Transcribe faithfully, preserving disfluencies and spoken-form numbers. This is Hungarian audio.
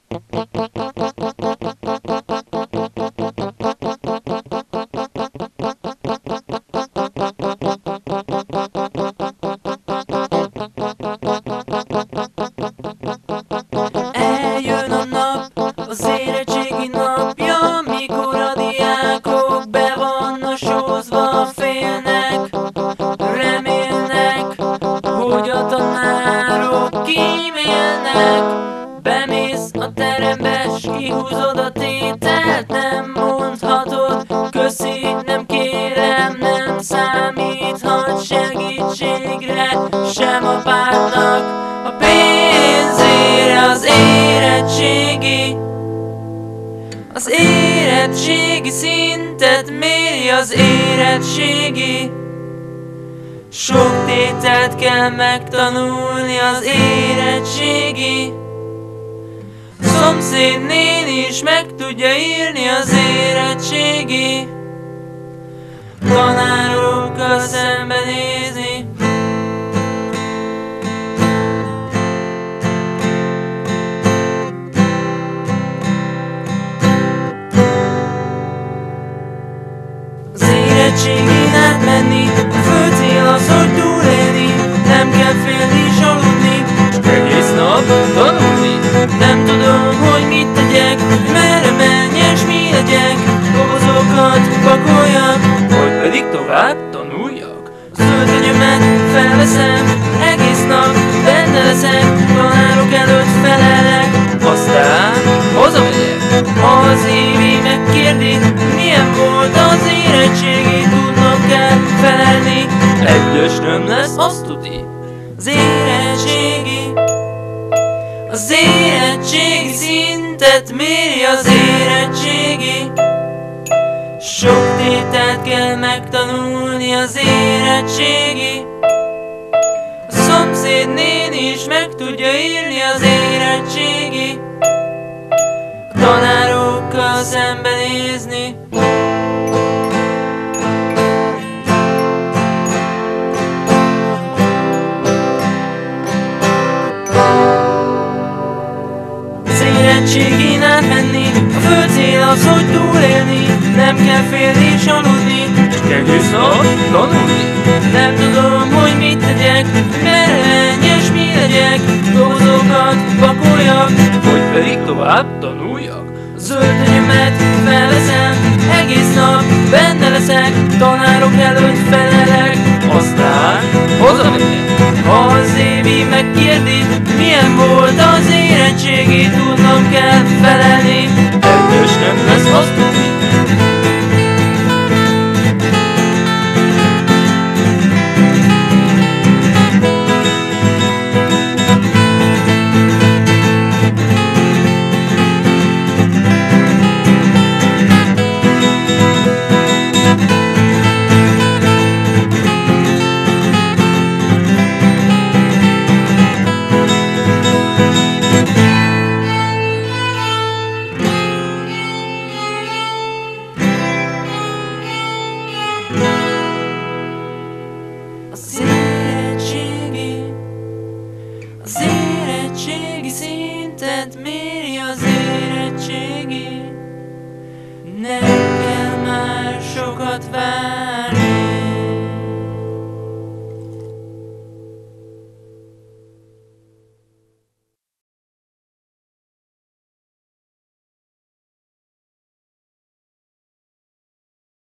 Eljön a nap, az érettségi napja, mikor a diákok be vannak sózva, félnek, remélnek, hogy a tanárok kímélnek. Bemész a terembe, s kihúzod a tételt, nem mondhatod, köszi, nem kérem, nem számíthat segítségre, sem a pártnak, a pénzére. Az érettségi, az érettségi szintet méri az érettségi. Sok tételt kell megtanulni az érettségi. Szomszéd néni is meg tudja írni az érettségi. Tanárokkal szembenézni. Az érettségén átmenni, a fő cél az, hogy túlélni. Nem kell félni és aludni, csak egész nap tanulni. Nem tudom, hogy mit tegyek, merre menjek, s mi legyek. Dobozokat pakoljak, vagy pedig tovább tanuljak. Az öltönyömet felveszem, egész nap benne leszek. Tanárok előtt felelek, aztán hazamegyek. Az évi megkérdi, milyen volt az érettségi, tudnom kell felelni. Egyes nem lesz, azt tudni. Az érettségi, az érettségi szintet méri az érettségi. Sok tételt kell megtanulni az érettségi. A szomszéd néni is meg tudja írni az érettségi. A tanárokkal szembenézni. Érettségén átmenni, a fő cél az, hogy túlélni. Nem kell félni és aludni, csak egész nap tanulni. Nem tudom, hogy mit tegyek, merre menjek, s mi legyek. Dobozokat pakoljak, vagy pedig tovább tanuljak. Az öltönyömet felveszem, egész nap benne leszek. Tanárok előtt felelek, aztán hazamegyek. Ha az évi megkérdi, milyen volt az érettségi, tudnom kell felelni. Egyes nem lesz, azt tudni. Az érettségi, az érettségi szintet méri az érettségi. Nem kell már sokat várni.